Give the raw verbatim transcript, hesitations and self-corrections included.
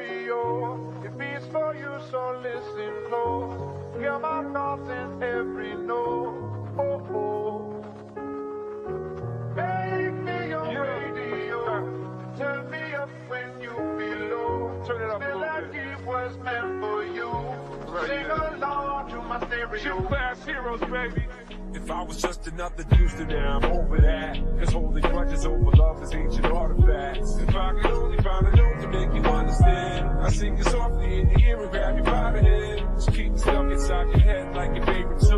radio. It beats for you, so listen close. Hear my thoughts in every note. Oh, oh. Make me your radio. Turn me up when you feel low. Turn it up Feel like it was meant for you. Right. Sing along to my stereo. Two class heroes, baby. If I was just another Tuesday, now I'm over that. Cause holding grudges over love is ancient artifacts. If I could only find a note to make you understand, I sing it softly in your ear and grab you by the hand. Just keep it stuck inside your head like your favorite song.